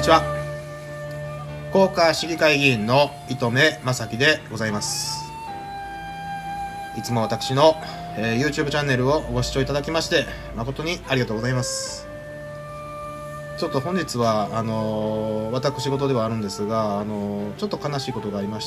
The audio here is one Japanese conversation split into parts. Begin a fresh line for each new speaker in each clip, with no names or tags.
ちは。福岡市議会議員の糸目正樹でございます。いつも私の、YouTube チャンネルをご視聴いただきまして誠にありがとうございます。ちょっと本日は私事ではあるんですが、ちょっと悲しいことがありまして、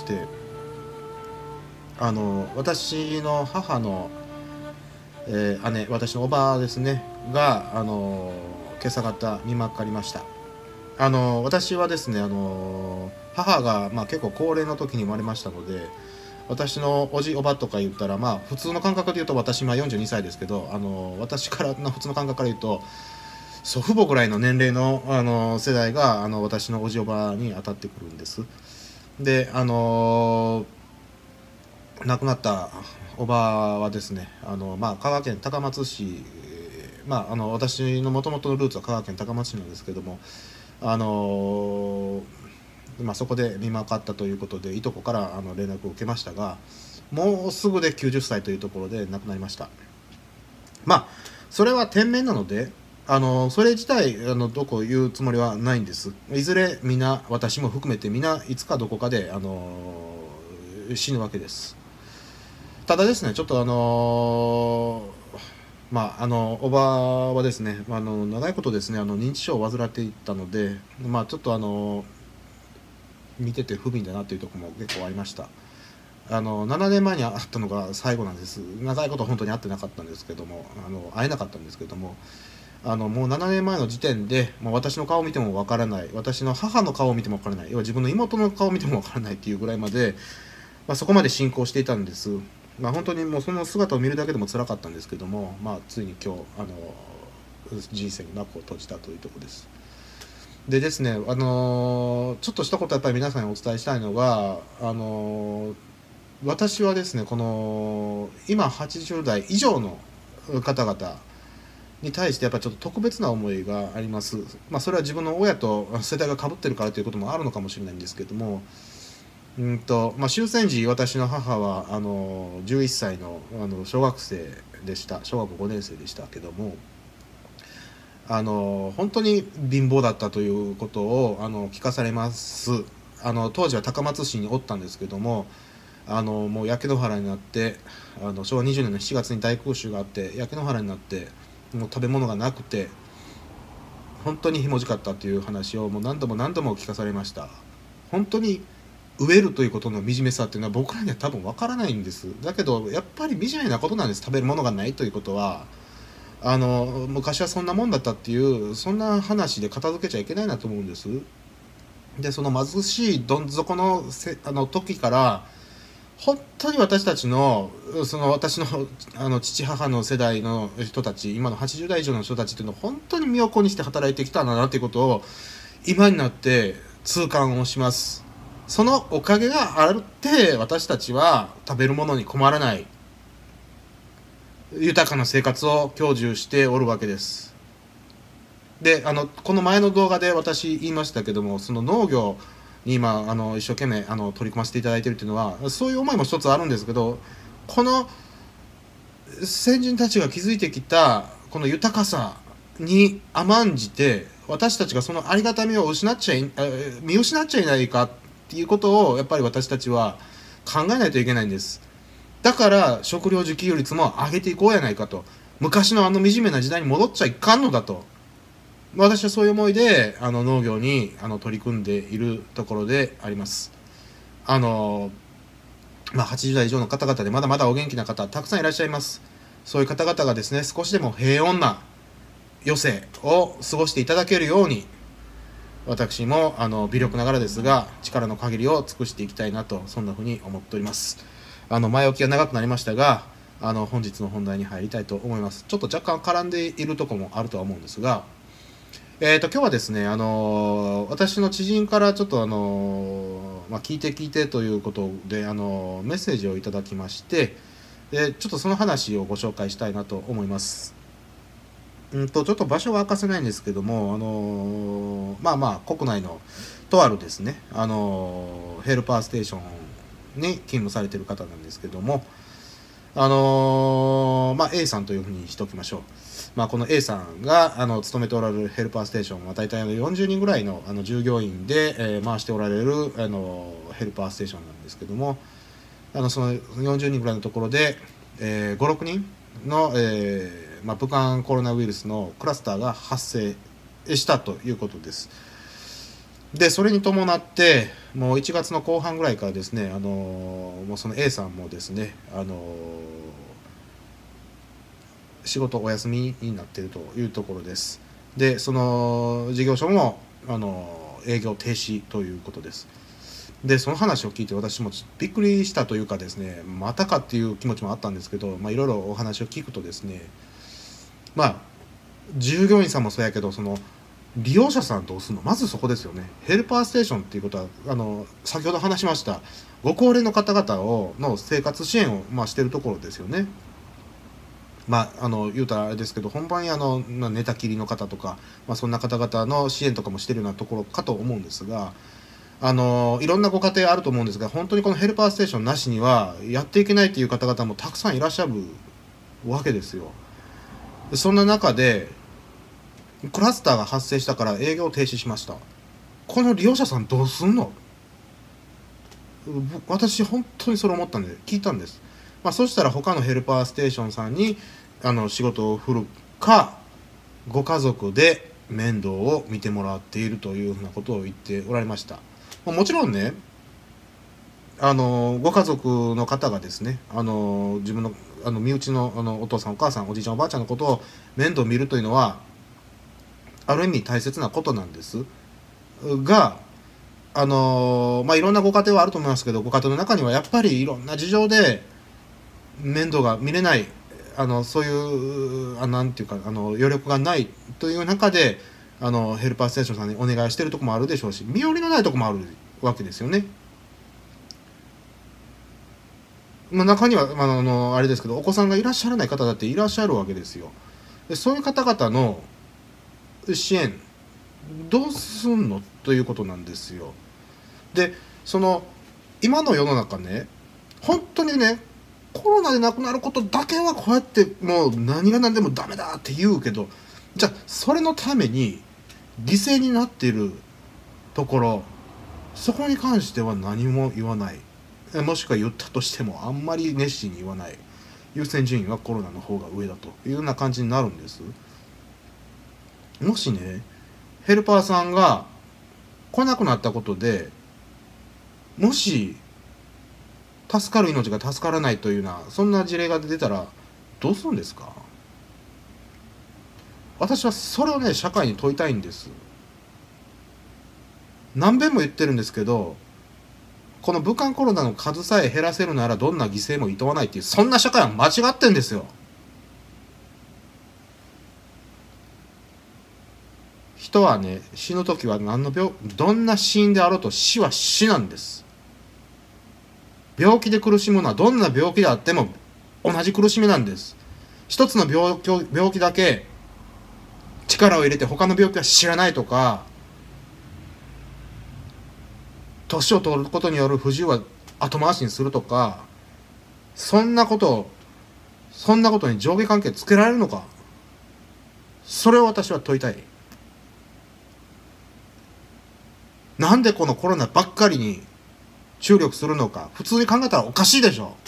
私の母の、姉、私のおばですねが今朝方にまかりました。私はですね、母が、結構高齢の時に生まれましたので、私のおじおばとか言ったら、普通の感覚で言うと私今42歳ですけど、私からの普通の感覚から言うと祖父母ぐらいの年齢の、世代が私のおじおばに当たってくるんです。で、亡くなったおばはですね、香川県高松市、私のもともとのルーツは香川県高松市なんですけども、そこで見まかったということでいとこから連絡を受けましたが、もうすぐで90歳というところで亡くなりました。それは天命なので、それ自体どこ言うつもりはないんです。いずれ皆、私も含めて皆いつかどこかで、死ぬわけです。ただですね、ちょっとおばはですね、長いことですね認知症を患っていったので、ちょっと見てて不憫だなというところも結構ありました。7年前に会ったのが最後なんです。長いこと本当に会ってなかったんですけども、会えなかったんですけども、もう7年前の時点で、私の顔を見てもわからない、私の母の顔を見てもわからない、要は自分の妹の顔を見てもわからないっていうぐらいまで、そこまで進行していたんです。本当にもうその姿を見るだけでも辛かったんですけども、ついに今日人生に幕を閉じたというところです。でですね、ちょっと一言やっぱり皆さんにお伝えしたいのが、私はですね、この今80代以上の方々に対してやっぱりちょっと特別な思いがあります。それは自分の親と世代が被ってるからということもあるのかもしれないんですけども、終戦時私の母は11歳の小学生でした。小学校5年生でしたけども、本当に貧乏だったということを聞かされます。当時は高松市におったんですけども、もう焼け野原になって、昭和20年の7月に大空襲があって焼け野原になって、もう食べ物がなくて本当にひもじかったという話をもう何度も何度も聞かされました。本当に飢えるということの惨めさっていうのは僕らには多分わからないんです。だけどやっぱり惨めなことなんです。食べるものがないということは昔はそんなもんだったっていう、そんな話で片付けちゃいけないなと思うんです。で、その貧しいどん底の時から本当に私たちの私の父母の世代の人たち、今の80代以上の人たちっていうのは本当に身を粉にして働いてきたんだなということを今になって痛感をします。そのおかげがあって私たちは食べるものに困らない、豊かな生活を享受しておるわけです。で、この前の動画で私言いましたけども、その農業に今一生懸命取り組ませていただいているというのは、そういう思いも一つあるんですけど、この先人たちが築いてきたこの豊かさに甘んじて私たちがそのありがたみを見失っちゃいないかっていうことをやっぱり私たちは考えないといけないんです。だから食料自給率も上げていこうやないかと、昔の惨めな時代に戻っちゃいかんのだと、私はそういう思いで農業に取り組んでいるところであります。80代以上の方々でまだまだお元気な方たくさんいらっしゃいます。そういう方々がですね、少しでも平穏な余生を過ごしていただけるように、私も微力ながらですが力の限りを尽くしていきたいなと、そんなふうに思っております。前置きが長くなりましたが、本日の本題に入りたいと思います。ちょっと若干絡んでいるところもあるとは思うんですが、今日はですね、私の知人からちょっと聞いてということでメッセージをいただきまして、でちょっとその話をご紹介したいなと思います。ちょっと場所は明かせないんですけども、国内のとあるですね、ヘルパーステーションに勤務されている方なんですけども、 A さんというふうにしておきましょう。この A さんが勤めておられるヘルパーステーションは大体40人ぐらいの従業員で、回しておられるヘルパーステーションなんですけども、その40人ぐらいのところで、5、6人の、武漢コロナウイルスのクラスターが発生したということです。でそれに伴ってもう1月の後半ぐらいからですね、もうその A さんもですね、仕事お休みになっているというところです。でその事業所も営業停止ということです。でその話を聞いて私もびっくりしたというかですね、またかっていう気持ちもあったんですけど、いろいろお話を聞くとですね、従業員さんもそうやけど、その利用者さんどうするの、まずそこですよね。ヘルパーステーションっていうことは先ほど話しましたご高齢の方々の生活支援を、してるところですよね。言うたらあれですけど、本番に寝たきりの方とか、そんな方々の支援とかもしてるようなところかと思うんですが、いろんなご家庭あると思うんですが、本当にこのヘルパーステーションなしにはやっていけないという方々もたくさんいらっしゃるわけですよ。そんな中でクラスターが発生したから営業停止しました。この利用者さんどうすんの？私本当にそれ思ったんで聞いたんです。そしたら他のヘルパーステーションさんに仕事を振るか、ご家族で面倒を見てもらっているというふうなことを言っておられました。もちろんね、ご家族の方がですね、自分の身内のお父さんお母さんおじいちゃんおばあちゃんのことを面倒を見るというのはある意味大切なことなんですが、いろんなご家庭はあると思いますけど、ご家庭の中にはやっぱりいろんな事情で面倒が見れない、そういうなんていうか余力がないという中でヘルパーステーションさんにお願いしてるとこもあるでしょうし、身寄りのないとこもあるわけですよね。中にはあれですけど、お子さんがいらっしゃらない方だっていらっしゃるわけですよ。でそういう方々の支援どうすんのということなんですよ。で今の世の中ね、本当にね、コロナで亡くなることだけはこうやってもう何が何でもダメだって言うけど、じゃあそれのために犠牲になっているところ、そこに関しては何も言わない、もしくは言ったとしてもあんまり熱心に言わない、優先順位はコロナの方が上だというような感じになるんです。もしね、ヘルパーさんが来なくなったことでもし助かる命が助からないというようなそんな事例が出たらどうするんですか？私はそれをね、社会に問いたいんです。何遍も言ってるんですけど、この武漢コロナの数さえ減らせるならどんな犠牲もいとわないっていう、そんな社会は間違ってんですよ。人はね、死ぬ時はどんな死因であろうと死は死なんです。病気で苦しむのはどんな病気であっても同じ苦しみなんです。一つの病気だけ力を入れて他の病気は知らないとか、年を取ることによる不自由は後回しにするとか、そんなことに上下関係つけられるのか、それを私は問いたい。なんでこのコロナばっかりに注力するのか、普通に考えたらおかしいでしょ。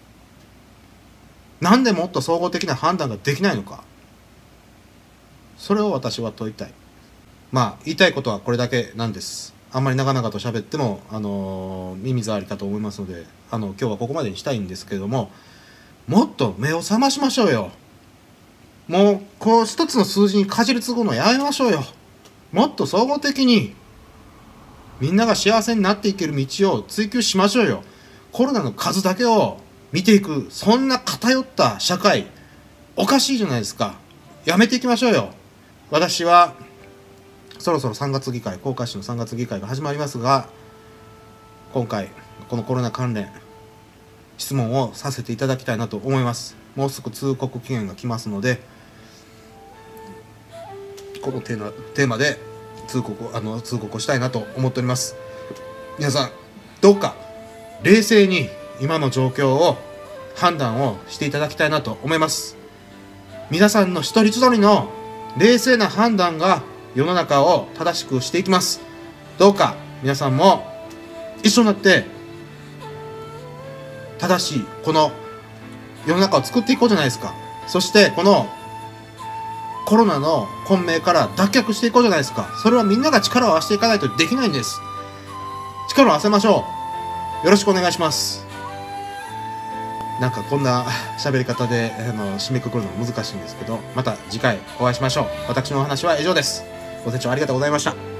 なんでもっと総合的な判断ができないのか、それを私は問いたい。言いたいことはこれだけなんです。あんまり長々と喋っても耳障りかと思いますので、今日はここまでにしたいんですけども、もっと目を覚ましましょうよ。もうこう一つの数字にかじりつくのやめましょうよ。もっと総合的にみんなが幸せになっていける道を追求しましょうよ。コロナの数だけを見ていく、そんな偏った社会おかしいじゃないですか。やめていきましょうよ。私はそろそろ3月議会、甲賀市の3月議会が始まりますが、今回このコロナ関連質問をさせていただきたいなと思います。もうすぐ通告期限が来ますので、このテーマで通告をしたいなと思っております。皆さんどうか冷静に今の状況を判断をしていただきたいなと思います。皆さんの一人一人の冷静な判断が世の中を正しくしていきます。どうか皆さんも一緒になって正しいこの世の中を作っていこうじゃないですか。そしてこのコロナの混迷から脱却していこうじゃないですか。それはみんなが力を合わせていかないとできないんです。力を合わせましょう。よろしくお願いします。なんかこんな喋り方で締めくくるのも難しいんですけど、また次回お会いしましょう。私のお話は以上です。ご清聴ありがとうございました。